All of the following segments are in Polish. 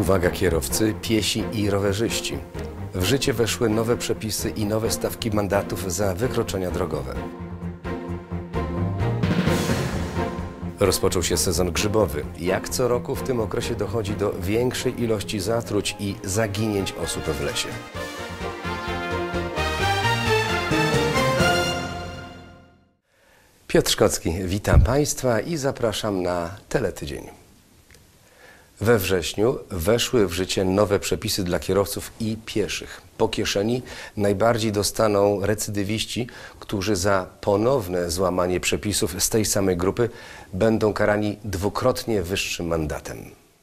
Uwaga kierowcy, piesi i rowerzyści. W życie weszły nowe przepisy i nowe stawki mandatów za wykroczenia drogowe. Rozpoczął się sezon grzybowy. Jak co roku w tym okresie dochodzi do większej ilości zatruć i zaginięć osób w lesie. Piotr Szkocki, witam Państwa i zapraszam na Teletydzień. We wrześniu weszły w życie nowe przepisy dla kierowców i pieszych. Po kieszeni najbardziej dostaną recydywiści, którzy za ponowne złamanie przepisów z tej samej grupy będą karani dwukrotnie wyższym mandatem.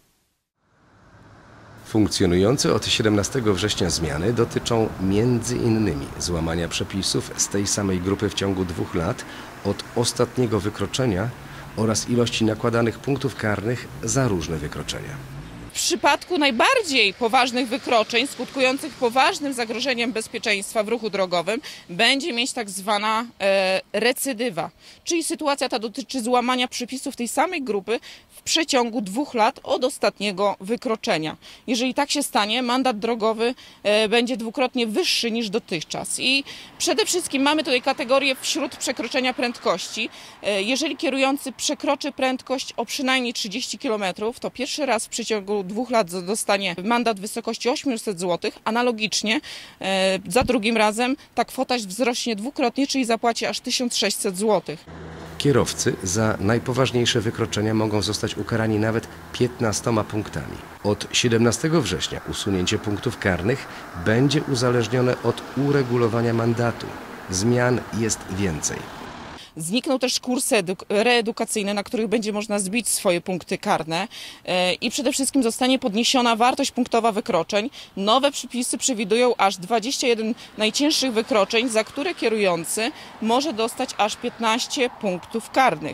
Funkcjonujące od 17 września zmiany dotyczą m.in. złamania przepisów z tej samej grupy w ciągu 2 lat od ostatniego wykroczenia oraz ilości nakładanych punktów karnych za różne wykroczenia. W przypadku najbardziej poważnych wykroczeń skutkujących poważnym zagrożeniem bezpieczeństwa w ruchu drogowym będzie mieć tak zwana recydywa, czyli sytuacja ta dotyczy złamania przepisów tej samej grupy w przeciągu 2 lat od ostatniego wykroczenia. Jeżeli tak się stanie, mandat drogowy będzie dwukrotnie wyższy niż dotychczas. I przede wszystkim mamy tutaj kategorię wśród przekroczenia prędkości. Jeżeli kierujący przekroczy prędkość o przynajmniej 30 km, to pierwszy raz w przeciągu 2 lat dostanie mandat w wysokości 800 zł. Analogicznie za drugim razem ta kwota wzrośnie dwukrotnie, czyli zapłaci aż 1600 zł. Kierowcy za najpoważniejsze wykroczenia mogą zostać ukarani nawet 15 punktami. Od 17 września usunięcie punktów karnych będzie uzależnione od uregulowania mandatu. Zmian jest więcej. Znikną też kursy reedukacyjne, na których będzie można zbić swoje punkty karne i przede wszystkim zostanie podniesiona wartość punktowa wykroczeń. Nowe przepisy przewidują aż 21 najcięższych wykroczeń, za które kierujący może dostać aż 15 punktów karnych.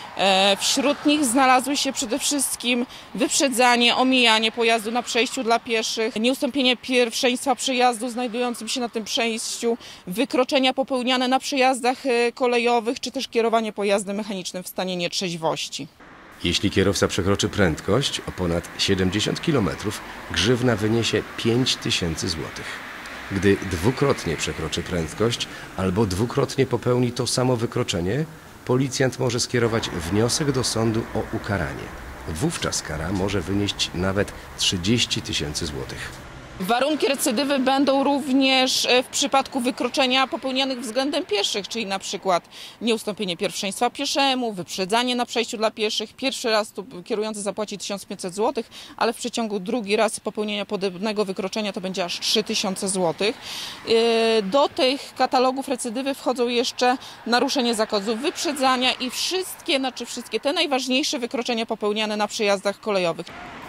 Wśród nich znalazły się przede wszystkim wyprzedzanie, omijanie pojazdu na przejściu dla pieszych, nieustąpienie pierwszeństwa przejazdu znajdującym się na tym przejściu, wykroczenia popełniane na przejazdach kolejowych, czy też kierowanie pojazdem mechanicznym w stanie nietrzeźwości. Jeśli kierowca przekroczy prędkość o ponad 70 km, grzywna wyniesie 5000 zł. Gdy dwukrotnie przekroczy prędkość albo dwukrotnie popełni to samo wykroczenie, policjant może skierować wniosek do sądu o ukaranie. Wówczas kara może wynieść nawet 30 000 złotych. Warunki recydywy będą również w przypadku wykroczenia popełnianych względem pieszych, czyli na przykład nieustąpienie pierwszeństwa pieszemu, wyprzedzanie na przejściu dla pieszych. Pierwszy raz kierujący zapłaci 1500 zł, ale w przeciągu drugi raz popełnienia podobnego wykroczenia to będzie aż 3000 zł. Do tych katalogów recydywy wchodzą jeszcze naruszenie zakazu wyprzedzania i wszystkie te najważniejsze wykroczenia popełniane na przejazdach kolejowych.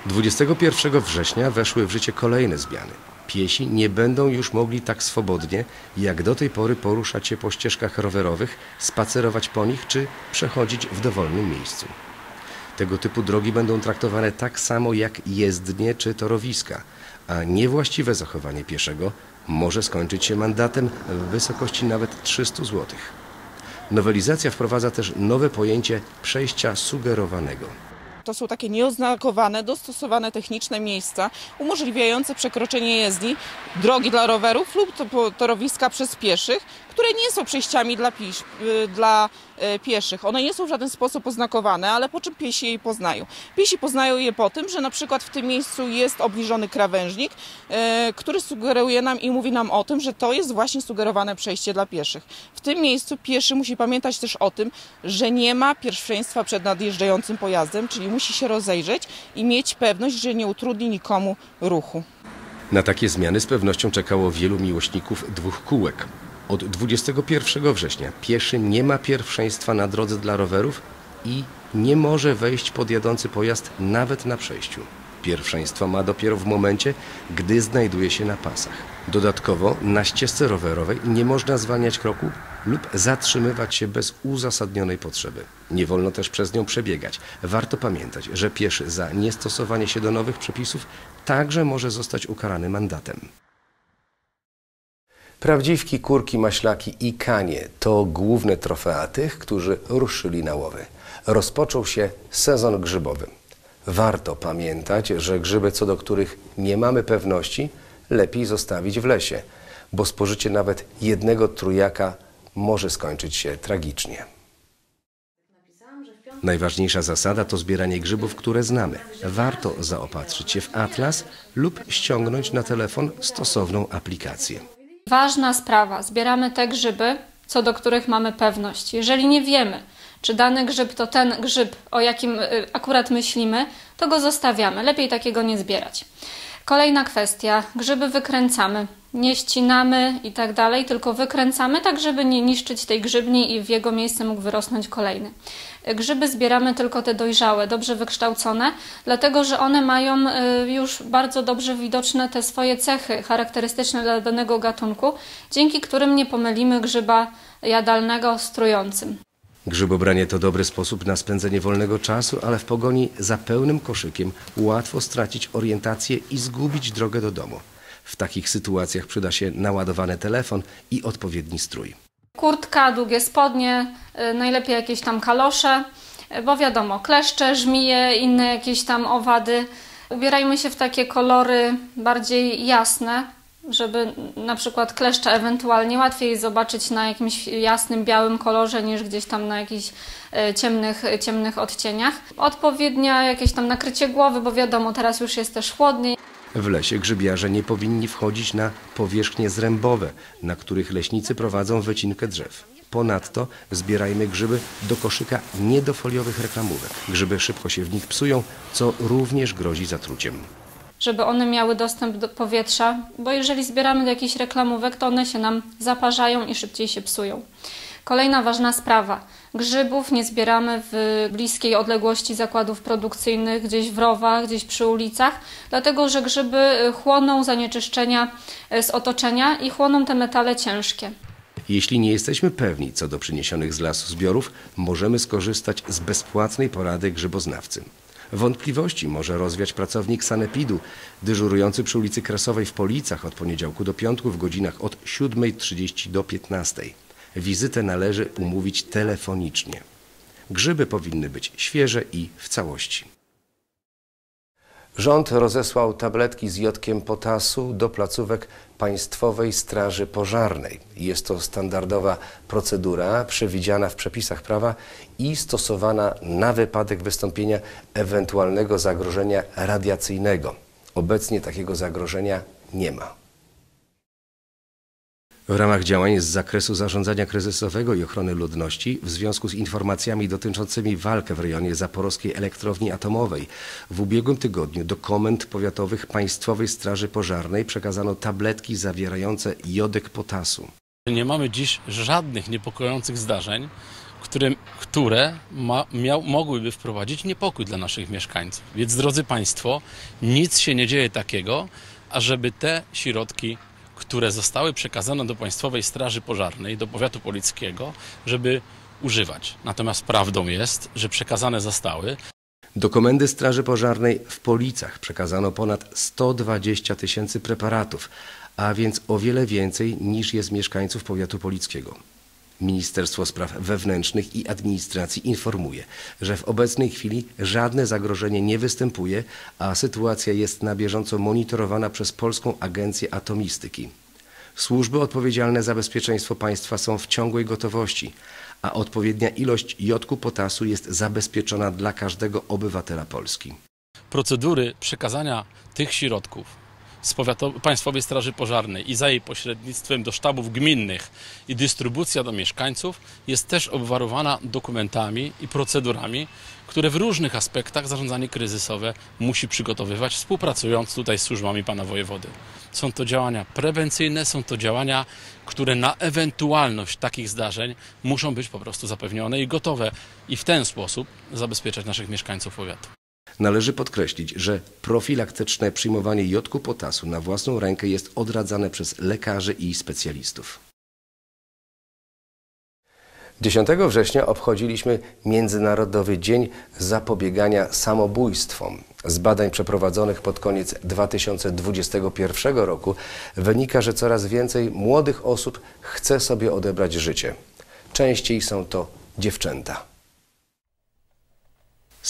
21 września weszły w życie kolejne zmiany. Piesi nie będą już mogli tak swobodnie, jak do tej pory poruszać się po ścieżkach rowerowych, spacerować po nich czy przechodzić w dowolnym miejscu. Tego typu drogi będą traktowane tak samo jak jezdnie czy torowiska, a niewłaściwe zachowanie pieszego może skończyć się mandatem w wysokości nawet 300 zł. Nowelizacja wprowadza też nowe pojęcie przejścia sugerowanego. To są takie nieoznakowane, dostosowane techniczne miejsca umożliwiające przekroczenie jezdni, drogi dla rowerów lub torowiska przez pieszych, które nie są przejściami dla pieszych. One nie są w żaden sposób oznakowane, ale po czym piesi je poznają? Piesi poznają je po tym, że na przykład w tym miejscu jest obniżony krawężnik, który sugeruje nam i mówi nam o tym, że to jest właśnie sugerowane przejście dla pieszych. W tym miejscu pieszy musi pamiętać też o tym, że nie ma pierwszeństwa przed nadjeżdżającym pojazdem, czyli musi się rozejrzeć i mieć pewność, że nie utrudni nikomu ruchu. Na takie zmiany z pewnością czekało wielu miłośników 2 kółek. Od 21 września pieszy nie ma pierwszeństwa na drodze dla rowerów i nie może wejść pod jadący pojazd nawet na przejściu. Pierwszeństwo ma dopiero w momencie, gdy znajduje się na pasach. Dodatkowo na ścieżce rowerowej nie można zwalniać kroku lub zatrzymywać się bez uzasadnionej potrzeby. Nie wolno też przez nią przebiegać. Warto pamiętać, że pieszy za niestosowanie się do nowych przepisów także może zostać ukarany mandatem. Prawdziwki, kurki, maślaki i kanie to główne trofea tych, którzy ruszyli na łowy. Rozpoczął się sezon grzybowy. Warto pamiętać, że grzyby, co do których nie mamy pewności, lepiej zostawić w lesie, bo spożycie nawet jednego trójaka może skończyć się tragicznie. Najważniejsza zasada to zbieranie grzybów, które znamy. Warto zaopatrzyć się w atlas lub ściągnąć na telefon stosowną aplikację. Ważna sprawa. Zbieramy te grzyby, co do których mamy pewność. Jeżeli nie wiemy, czy dany grzyb to ten grzyb, o jakim akurat myślimy, to go zostawiamy. Lepiej takiego nie zbierać. Kolejna kwestia. Grzyby wykręcamy. Nie ścinamy i tak dalej, tylko wykręcamy tak, żeby nie niszczyć tej grzybni i w jego miejsce mógł wyrosnąć kolejny. Grzyby zbieramy tylko te dojrzałe, dobrze wykształcone, dlatego że one mają już bardzo dobrze widoczne te swoje cechy charakterystyczne dla danego gatunku, dzięki którym nie pomylimy grzyba jadalnego z trującym. Grzybobranie to dobry sposób na spędzenie wolnego czasu, ale w pogoni za pełnym koszykiem łatwo stracić orientację i zgubić drogę do domu. W takich sytuacjach przyda się naładowany telefon i odpowiedni strój. Kurtka, długie spodnie, najlepiej jakieś tam kalosze, bo wiadomo, kleszcze, żmije, inne jakieś tam owady. Ubierajmy się w takie kolory bardziej jasne, żeby na przykład kleszcze ewentualnie łatwiej zobaczyć na jakimś jasnym, białym kolorze niż gdzieś tam na jakichś ciemnych odcieniach. Odpowiednia jakieś tam nakrycie głowy, bo wiadomo, teraz już jest też chłodniej. W lesie grzybiarze nie powinni wchodzić na powierzchnie zrębowe, na których leśnicy prowadzą wycinkę drzew. Ponadto zbierajmy grzyby do koszyka nie do foliowych reklamówek. Grzyby szybko się w nich psują, co również grozi zatruciem. Żeby one miały dostęp do powietrza, bo jeżeli zbieramy do jakichś reklamówek, to one się nam zaparzają i szybciej się psują. Kolejna ważna sprawa. Grzybów nie zbieramy w bliskiej odległości zakładów produkcyjnych, gdzieś w rowach, gdzieś przy ulicach, dlatego że grzyby chłoną zanieczyszczenia z otoczenia i chłoną te metale ciężkie. Jeśli nie jesteśmy pewni co do przyniesionych z lasu zbiorów, możemy skorzystać z bezpłatnej porady grzyboznawcy. Wątpliwości może rozwiać pracownik sanepidu, dyżurujący przy ulicy Kresowej w Policach od poniedziałku do piątku w godzinach od 7:30 do 15:00. Wizytę należy umówić telefonicznie. Grzyby powinny być świeże i w całości. Rząd rozesłał tabletki z jodkiem potasu do placówek Państwowej Straży Pożarnej. Jest to standardowa procedura przewidziana w przepisach prawa i stosowana na wypadek wystąpienia ewentualnego zagrożenia radiacyjnego. Obecnie takiego zagrożenia nie ma. W ramach działań z zakresu zarządzania kryzysowego i ochrony ludności w związku z informacjami dotyczącymi walki w rejonie Zaporowskiej Elektrowni Atomowej w ubiegłym tygodniu do komend powiatowych Państwowej Straży Pożarnej przekazano tabletki zawierające jodek potasu. Nie mamy dziś żadnych niepokojących zdarzeń, które mogłyby wprowadzić niepokój dla naszych mieszkańców. Więc drodzy Państwo, nic się nie dzieje takiego, ażeby te środki, które zostały przekazane do Państwowej Straży Pożarnej, do powiatu polickiego, żeby używać. Natomiast prawdą jest, że przekazane zostały. Do Komendy Straży Pożarnej w Policach przekazano ponad 120 000 preparatów, a więc o wiele więcej niż jest mieszkańców powiatu polickiego. Ministerstwo Spraw Wewnętrznych i Administracji informuje, że w obecnej chwili żadne zagrożenie nie występuje, a sytuacja jest na bieżąco monitorowana przez Polską Agencję Atomistyki. Służby odpowiedzialne za bezpieczeństwo państwa są w ciągłej gotowości, a odpowiednia ilość jodku potasu jest zabezpieczona dla każdego obywatela Polski. Procedury przekazania tych środków z Państwowej Straży Pożarnej i za jej pośrednictwem do sztabów gminnych i dystrybucja do mieszkańców jest też obwarowana dokumentami i procedurami, które w różnych aspektach zarządzanie kryzysowe musi przygotowywać, współpracując tutaj z służbami pana wojewody. Są to działania prewencyjne, są to działania, które na ewentualność takich zdarzeń muszą być po prostu zapewnione i gotowe i w ten sposób zabezpieczać naszych mieszkańców powiatu. Należy podkreślić, że profilaktyczne przyjmowanie jodku potasu na własną rękę jest odradzane przez lekarzy i specjalistów. 10 września obchodziliśmy Międzynarodowy Dzień Zapobiegania Samobójstwom. Z badań przeprowadzonych pod koniec 2021 roku wynika, że coraz więcej młodych osób chce sobie odebrać życie. Częściej są to dziewczęta.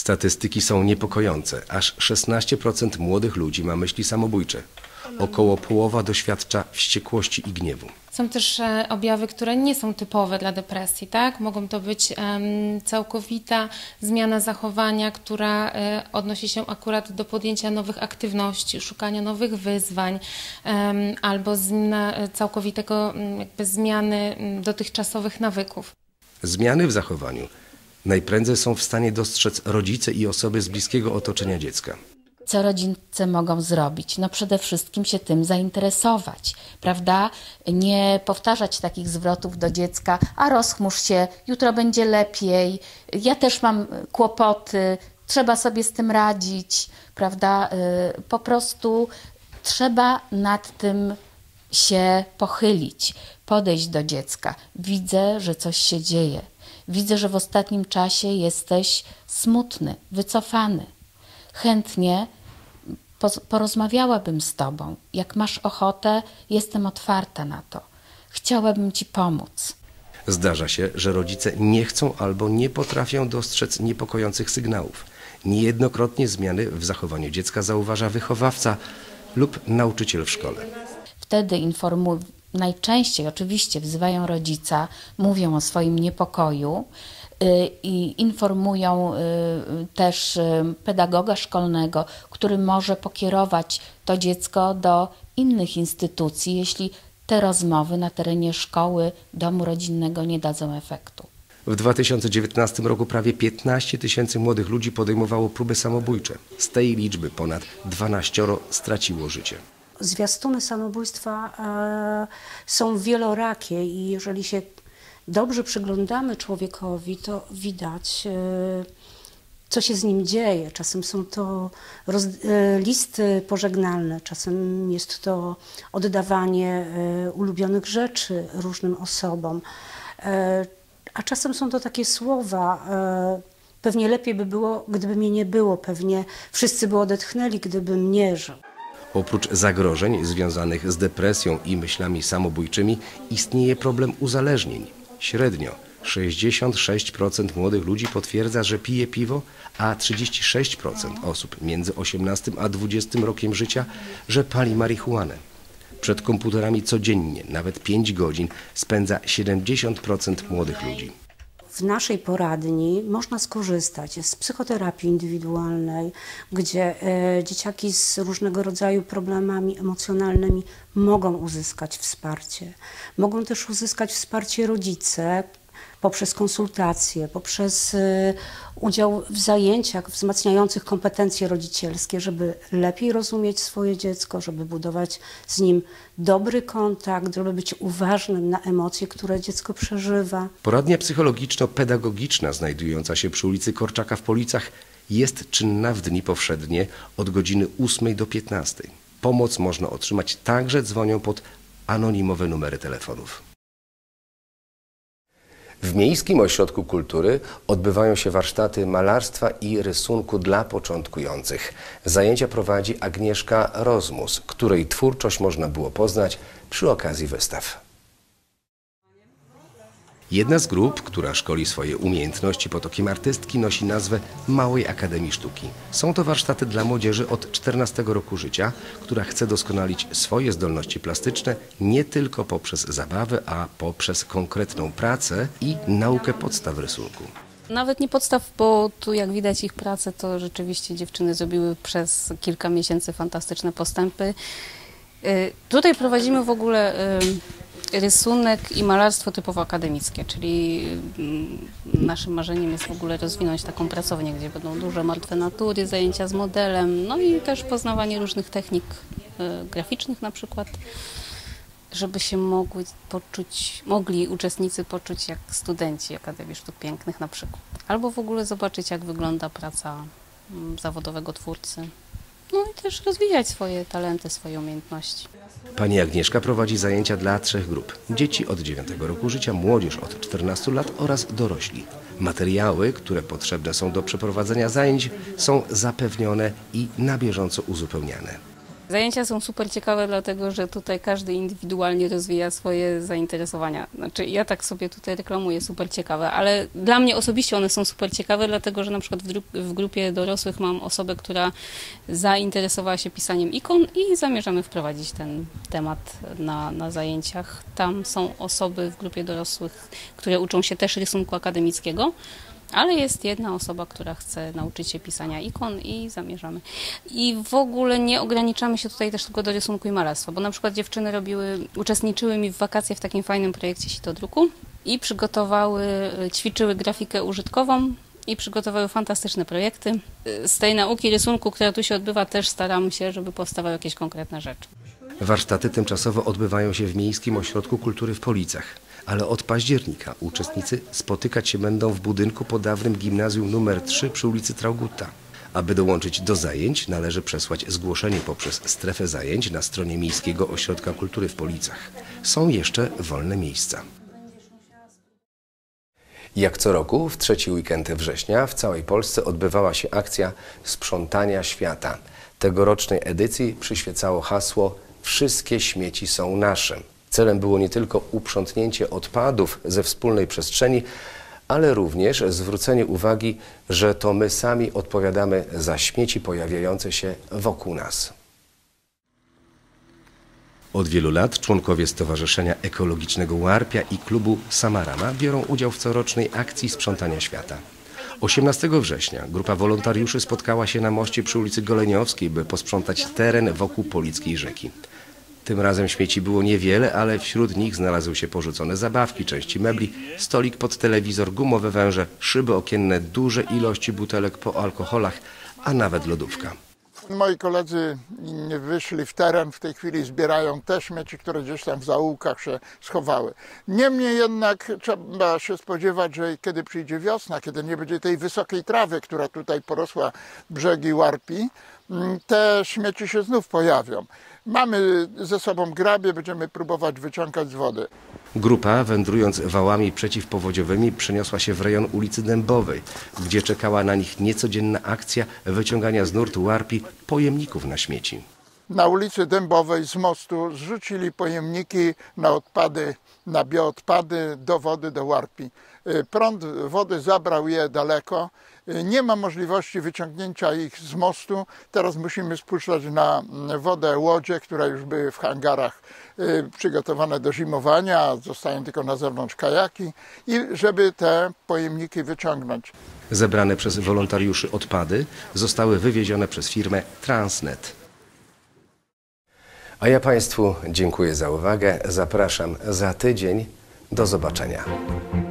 Statystyki są niepokojące. Aż 16% młodych ludzi ma myśli samobójcze. Około połowa doświadcza wściekłości i gniewu. Są też objawy, które nie są typowe dla depresji, tak? Mogą to być całkowita zmiana zachowania, która odnosi się akurat do podjęcia nowych aktywności, szukania nowych wyzwań, albo całkowitego zmiany dotychczasowych nawyków. Zmiany w zachowaniu najprędzej są w stanie dostrzec rodzice i osoby z bliskiego otoczenia dziecka. Co rodzice mogą zrobić? No przede wszystkim się tym zainteresować, prawda? Nie powtarzać takich zwrotów do dziecka, a rozchmurz się, jutro będzie lepiej, ja też mam kłopoty, trzeba sobie z tym radzić, prawda? Po prostu trzeba nad tym się pochylić, podejść do dziecka. Widzę, że coś się dzieje. Widzę, że w ostatnim czasie jesteś smutny, wycofany. Chętnie porozmawiałabym z tobą. Jak masz ochotę, jestem otwarta na to. Chciałabym ci pomóc. Zdarza się, że rodzice nie chcą albo nie potrafią dostrzec niepokojących sygnałów. Niejednokrotnie zmiany w zachowaniu dziecka zauważa wychowawca lub nauczyciel w szkole. Wtedy najczęściej oczywiście wzywają rodzica, mówią o swoim niepokoju i informują też pedagoga szkolnego, który może pokierować to dziecko do innych instytucji, jeśli te rozmowy na terenie szkoły, domu rodzinnego nie dadzą efektu. W 2019 roku prawie 15 000 młodych ludzi podejmowało próby samobójcze. Z tej liczby ponad 12 straciło życie. Zwiastuny samobójstwa są wielorakie i jeżeli się dobrze przyglądamy człowiekowi, to widać, co się z nim dzieje. Czasem są to listy pożegnalne, czasem jest to oddawanie ulubionych rzeczy różnym osobom, a czasem są to takie słowa: pewnie lepiej by było, gdyby mnie nie było, pewnie wszyscy by odetchnęli, gdybym nie żył. Oprócz zagrożeń związanych z depresją i myślami samobójczymi istnieje problem uzależnień. Średnio 66% młodych ludzi potwierdza, że pije piwo, a 36% osób między 18 a 20 rokiem życia, że pali marihuanę. Przed komputerami codziennie, nawet 5 godzin, spędza 70% młodych ludzi. W naszej poradni można skorzystać z psychoterapii indywidualnej, gdzie dzieciaki z różnego rodzaju problemami emocjonalnymi mogą uzyskać wsparcie. Mogą też uzyskać wsparcie rodzice poprzez konsultacje, poprzez udział w zajęciach wzmacniających kompetencje rodzicielskie, żeby lepiej rozumieć swoje dziecko, żeby budować z nim dobry kontakt, żeby być uważnym na emocje, które dziecko przeżywa. Poradnia psychologiczno-pedagogiczna znajdująca się przy ulicy Korczaka w Policach jest czynna w dni powszednie od godziny 8 do 15. Pomoc można otrzymać także dzwonią pod anonimowe numery telefonów. W Miejskim Ośrodku Kultury odbywają się warsztaty malarstwa i rysunku dla początkujących. Zajęcia prowadzi Agnieszka Rozmus, której twórczość można było poznać przy okazji wystaw. Jedna z grup, która szkoli swoje umiejętności pod okiem artystki, nosi nazwę Małej Akademii Sztuki. Są to warsztaty dla młodzieży od 14 roku życia, która chce doskonalić swoje zdolności plastyczne nie tylko poprzez zabawę, a poprzez konkretną pracę i naukę podstaw rysunku. Nawet nie podstaw, bo tu jak widać ich pracę, to rzeczywiście dziewczyny zrobiły przez kilka miesięcy fantastyczne postępy. Tutaj prowadzimy w ogóle rysunek i malarstwo typowo akademickie, czyli naszym marzeniem jest w ogóle rozwinąć taką pracownię, gdzie będą duże martwe natury, zajęcia z modelem, no i też poznawanie różnych technik graficznych na przykład, żeby się mogli uczestnicy poczuć jak studenci Akademii Sztuk Pięknych na przykład, albo w ogóle zobaczyć, jak wygląda praca zawodowego twórcy. No i też rozwijać swoje talenty, swoje umiejętności. Pani Agnieszka prowadzi zajęcia dla 3 grup. Dzieci od 9 roku życia, młodzież od 14 lat oraz dorośli. Materiały, które potrzebne są do przeprowadzenia zajęć, są zapewnione i na bieżąco uzupełniane. Zajęcia są super ciekawe, dlatego że tutaj każdy indywidualnie rozwija swoje zainteresowania. Znaczy ja tak sobie tutaj reklamuję super ciekawe, ale dla mnie osobiście one są super ciekawe, dlatego że na przykład w grupie dorosłych mam osobę, która zainteresowała się pisaniem ikon i zamierzamy wprowadzić ten temat na zajęciach. Tam są osoby w grupie dorosłych, które uczą się też rysunku akademickiego, ale jest jedna osoba, która chce nauczyć się pisania ikon i zamierzamy. I w ogóle nie ograniczamy się tutaj też tylko do rysunku i malarstwa, bo na przykład dziewczyny uczestniczyły mi w wakacje w takim fajnym projekcie sitodruku i ćwiczyły grafikę użytkową i przygotowały fantastyczne projekty. Z tej nauki rysunku, która tu się odbywa, też staramy się, żeby powstawały jakieś konkretne rzeczy. Warsztaty tymczasowo odbywają się w Miejskim Ośrodku Kultury w Policach, ale od października uczestnicy spotykać się będą w budynku po dawnym gimnazjum nr 3 przy ulicy Traugutta. Aby dołączyć do zajęć, należy przesłać zgłoszenie poprzez strefę zajęć na stronie Miejskiego Ośrodka Kultury w Policach. Są jeszcze wolne miejsca. Jak co roku, w trzeci weekend września w całej Polsce odbywała się akcja Sprzątania Świata. Tegorocznej edycji przyświecało hasło „Wszystkie śmieci są nasze”. Celem było nie tylko uprzątnięcie odpadów ze wspólnej przestrzeni, ale również zwrócenie uwagi, że to my sami odpowiadamy za śmieci pojawiające się wokół nas. Od wielu lat członkowie Stowarzyszenia Ekologicznego Łarpia i klubu Samarama biorą udział w corocznej akcji Sprzątania Świata. 18 września grupa wolontariuszy spotkała się na moście przy ulicy Goleniowskiej, by posprzątać teren wokół Polickiej Rzeki. Tym razem śmieci było niewiele, ale wśród nich znalazły się porzucone zabawki, części mebli, stolik pod telewizor, gumowe węże, szyby okienne, duże ilości butelek po alkoholach, a nawet lodówka. Moi koledzy wyszli w teren, w tej chwili zbierają te śmieci, które gdzieś tam w zaułkach się schowały. Niemniej jednak trzeba się spodziewać, że kiedy przyjdzie wiosna, kiedy nie będzie tej wysokiej trawy, która tutaj porosła brzegi Łarpi, te śmieci się znów pojawią. Mamy ze sobą grabie, będziemy próbować wyciągać z wody. Grupa, wędrując wałami przeciwpowodziowymi, przeniosła się w rejon ulicy Dębowej, gdzie czekała na nich niecodzienna akcja wyciągania z nurtu Łarpi pojemników na śmieci. Na ulicy Dębowej z mostu zrzucili pojemniki na odpady, na bioodpady do wody, do Łarpi. Prąd wody zabrał je daleko. Nie ma możliwości wyciągnięcia ich z mostu. Teraz musimy spuszczać na wodę łodzie, które już były w hangarach przygotowane do zimowania, zostają tylko na zewnątrz kajaki, i żeby te pojemniki wyciągnąć. Zebrane przez wolontariuszy odpady zostały wywiezione przez firmę Transnet. A ja Państwu dziękuję za uwagę. Zapraszam za tydzień. Do zobaczenia.